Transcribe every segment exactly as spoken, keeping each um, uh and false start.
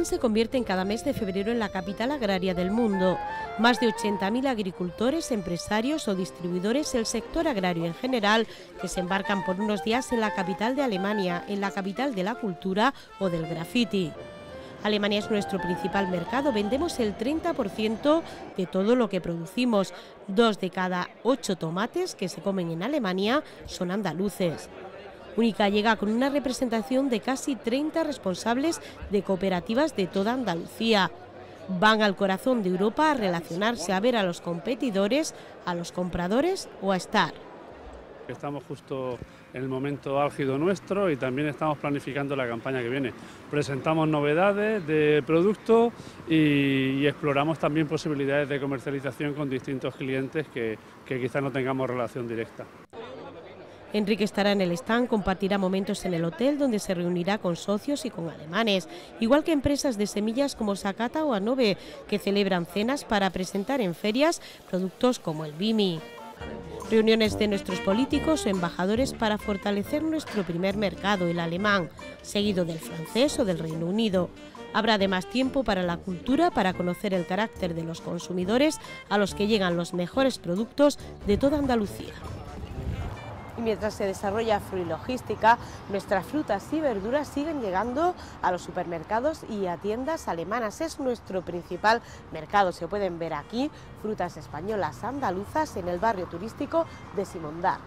se convierte en cada mes de febrero en la capital agraria del mundo. Más de ochenta mil agricultores, empresarios o distribuidores del sector agrario en general desembarcan por unos días en la capital de Alemania, en la capital de la cultura o del graffiti. Alemania es nuestro principal mercado, vendemos el treinta por ciento de todo lo que producimos. Dos de cada ocho tomates que se comen en Alemania son andaluces. Única llega con una representación de casi treinta responsables de cooperativas de toda Andalucía. Van al corazón de Europa a relacionarse, a ver a los competidores, a los compradores o a estar. Estamos justo en el momento álgido nuestro y también estamos planificando la campaña que viene. Presentamos novedades de productos y, y exploramos también posibilidades de comercialización con distintos clientes que, que quizás no tengamos relación directa. Enrique estará en el stand, compartirá momentos en el hotel donde se reunirá con socios y con alemanes, igual que empresas de semillas como Sakata o Anove, que celebran cenas para presentar en ferias productos como el Bimi. Reuniones de nuestros políticos o embajadores para fortalecer nuestro primer mercado, el alemán, seguido del francés o del Reino Unido. Habrá además tiempo para la cultura, para conocer el carácter de los consumidores a los que llegan los mejores productos de toda Andalucía. Y mientras se desarrolla Fruilogística, nuestras frutas y verduras siguen llegando a los supermercados y a tiendas alemanas. Es nuestro principal mercado. Se pueden ver aquí frutas españolas andaluzas en el barrio turístico de Simondar.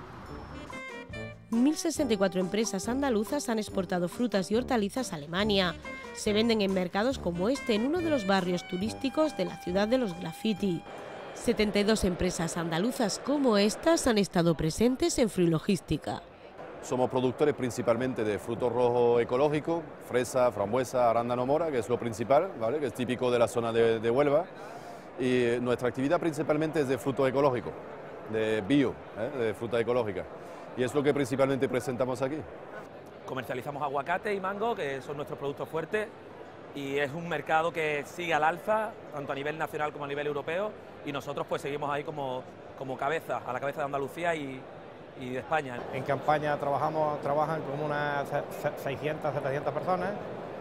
mil sesenta y cuatro empresas andaluzas han exportado frutas y hortalizas a Alemania. Se venden en mercados como este, en uno de los barrios turísticos de la ciudad de los graffiti. setenta y dos empresas andaluzas como estas han estado presentes en Fruilogística. Somos productores principalmente de frutos rojos ecológicos, fresa, frambuesa, arándano, mora, que es lo principal, ¿vale? Que es típico de la zona de, de Huelva. Y nuestra actividad principalmente es de frutos ecológicos, de bio, ¿eh? de fruta ecológica. Y es lo que principalmente presentamos aquí. Comercializamos aguacate y mango, que son nuestros productos fuertes, y es un mercado que sigue al alza, tanto a nivel nacional como a nivel europeo, y nosotros pues seguimos ahí como, como cabeza, a la cabeza de Andalucía y, y de España. En campaña trabajamos, trabajan como unas seiscientas, setecientas personas,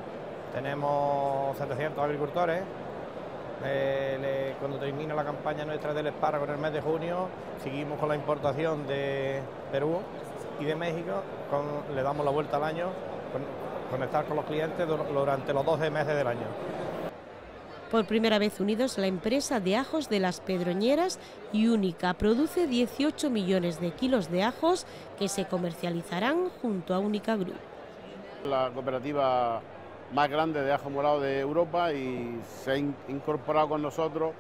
tenemos setecientos agricultores. Eh, le, cuando termina la campaña nuestra del espárrago en el mes de junio, seguimos con la importación de Perú y de México, con, le damos la vuelta al año, con, conectar con los clientes durante los doce meses del año. Por primera vez unidos, la empresa de ajos de Las Pedroñeras y Única produce dieciocho millones de kilos de ajos que se comercializarán junto a Única Group. La cooperativa más grande de ajo morado de Europa y se ha incorporado con nosotros,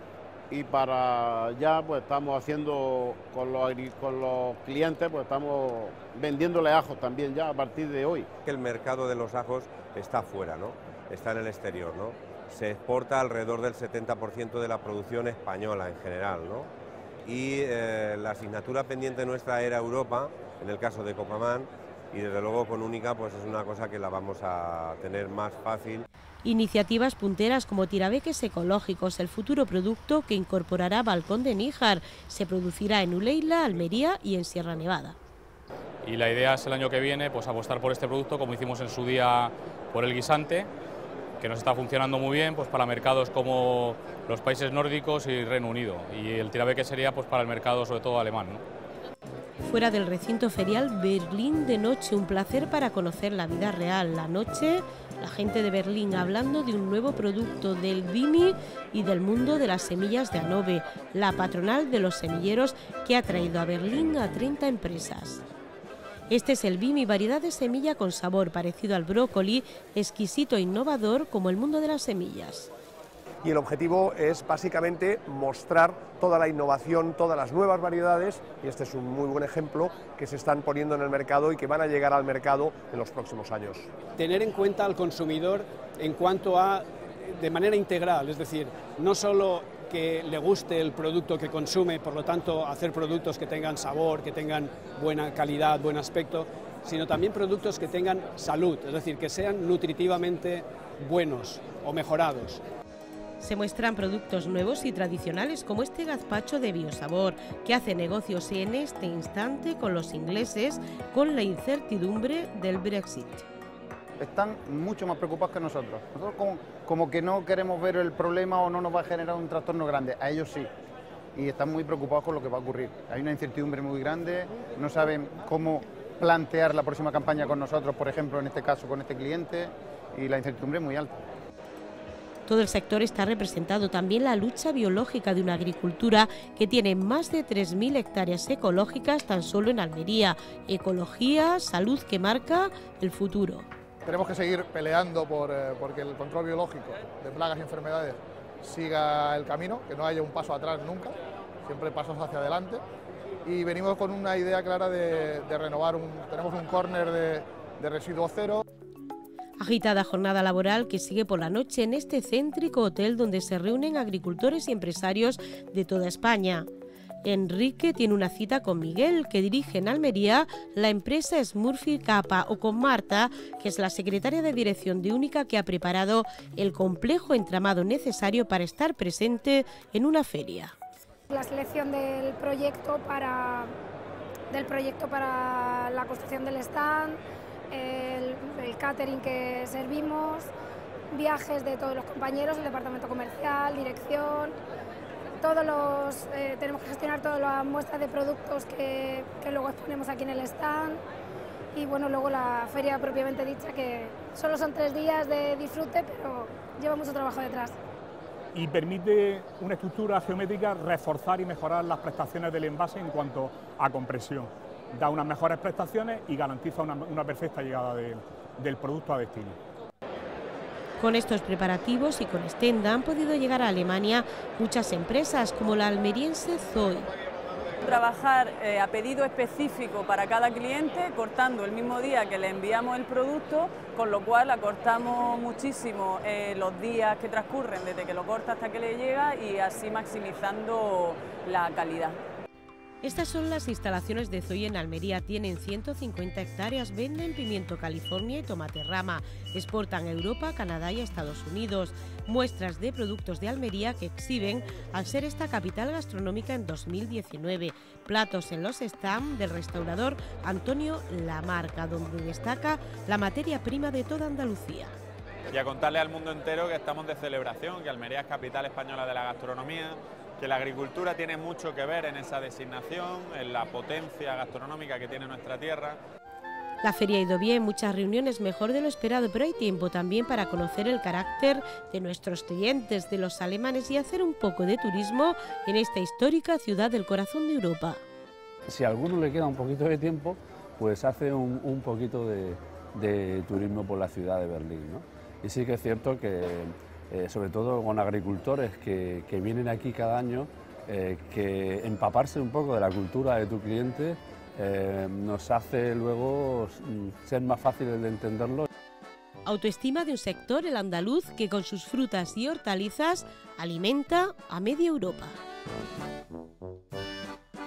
y para ya pues estamos haciendo con los, con los clientes, pues estamos vendiéndole ajos también ya a partir de hoy. El mercado de los ajos está fuera, ¿no? Está en el exterior, ¿no? Se exporta alrededor del setenta por ciento de la producción española en general, ¿no? Y eh, la asignatura pendiente nuestra era Europa, en el caso de Copamán, y desde luego con Única pues es una cosa que la vamos a tener más fácil. Iniciativas punteras como Tirabeques Ecológicos, el futuro producto que incorporará Balcón de Níjar, se producirá en Uleila, Almería y en Sierra Nevada. Y la idea es el año que viene pues apostar por este producto, como hicimos en su día por el guisante, que nos está funcionando muy bien pues para mercados como los países nórdicos y Reino Unido, y el tirabeque sería pues para el mercado sobre todo alemán, ¿no? Fuera del recinto ferial, Berlín de noche, un placer para conocer la vida real. La noche, la gente de Berlín hablando de un nuevo producto del Bimi y del mundo de las semillas de Anove, la patronal de los semilleros que ha traído a Berlín a treinta empresas. Este es el Bimi, variedad de semilla con sabor parecido al brócoli, exquisito e innovador como el mundo de las semillas. Y el objetivo es básicamente mostrar toda la innovación, todas las nuevas variedades, y este es un muy buen ejemplo, que se están poniendo en el mercado y que van a llegar al mercado en los próximos años. Tener en cuenta al consumidor en cuanto a, de manera integral, es decir, no solo que le guste el producto que consume, por lo tanto hacer productos que tengan sabor, que tengan buena calidad, buen aspecto, sino también productos que tengan salud, es decir, que sean nutritivamente buenos o mejorados. Se muestran productos nuevos y tradicionales como este gazpacho de biosabor, que hace negocios en este instante con los ingleses con la incertidumbre del Brexit. están mucho más preocupados que nosotros. Nosotros como, como que no queremos ver el problema o no nos va a generar un trastorno grande, a ellos sí. Y están muy preocupados con lo que va a ocurrir. Hay una incertidumbre muy grande, no saben cómo plantear la próxima campaña con nosotros, por ejemplo, en este caso con este cliente, y la incertidumbre es muy alta. Todo el sector está representado también la lucha biológica de una agricultura que tiene más de tres mil hectáreas ecológicas tan solo en Almería. Ecología, salud que marca el futuro. Tenemos que seguir peleando por eh, porque el control biológico de plagas y enfermedades siga el camino, que no haya un paso atrás nunca, siempre pasos hacia adelante. Y venimos con una idea clara de, de renovar, un, tenemos un córner de, de residuos cero. Agitada jornada laboral que sigue por la noche en este céntrico hotel donde se reúnen agricultores y empresarios de toda España. Enrique tiene una cita con Miguel, que dirige en Almería la empresa Smurfit Kappa, o con Marta, que es la secretaria de dirección de Única, que ha preparado el complejo entramado necesario para estar presente en una feria. La selección del proyecto para, del proyecto para la construcción del stand, el, el catering que servimos, viajes de todos los compañeros, el departamento comercial, dirección. Todos los, eh, tenemos que gestionar todas las muestras de productos que, que luego exponemos aquí en el stand, y bueno, luego la feria propiamente dicha, que solo son tres días de disfrute, pero lleva mucho trabajo detrás. Y permite una estructura geométrica reforzar y mejorar las prestaciones del envase en cuanto a compresión. Da unas mejores prestaciones y garantiza una, una perfecta llegada de, del producto a destino. Con estos preparativos y con Stenda han podido llegar a Alemania muchas empresas como la almeriense Zoe. Trabajar eh, a pedido específico para cada cliente, cortando el mismo día que le enviamos el producto, con lo cual acortamos muchísimo eh, los días que transcurren desde que lo corta hasta que le llega, y así maximizando la calidad. Estas son las instalaciones de Zoe en Almería. Tienen ciento cincuenta hectáreas, venden pimiento California y tomate rama. Exportan a Europa, Canadá y Estados Unidos. Muestras de productos de Almería que exhiben al ser esta capital gastronómica en dos mil diecinueve. Platos en los stands del restaurador Antonio Lamarca, donde destaca la materia prima de toda Andalucía. Y a contarle al mundo entero que estamos de celebración, que Almería es capital española de la gastronomía, que la agricultura tiene mucho que ver en esa designación, en la potencia gastronómica que tiene nuestra tierra. La feria ha ido bien, muchas reuniones, mejor de lo esperado, pero hay tiempo también para conocer el carácter de nuestros clientes, de los alemanes, y hacer un poco de turismo en esta histórica ciudad del corazón de Europa. Si a alguno le queda un poquito de tiempo, pues hace un, un poquito de, de turismo por la ciudad de Berlín, ¿no? Y sí que es cierto que Eh, sobre todo con agricultores que, que vienen aquí cada año, eh, que empaparse un poco de la cultura de tu cliente eh, nos hace luego ser más fáciles de entenderlo. Autoestima de un sector, el andaluz, que con sus frutas y hortalizas alimenta a media Europa.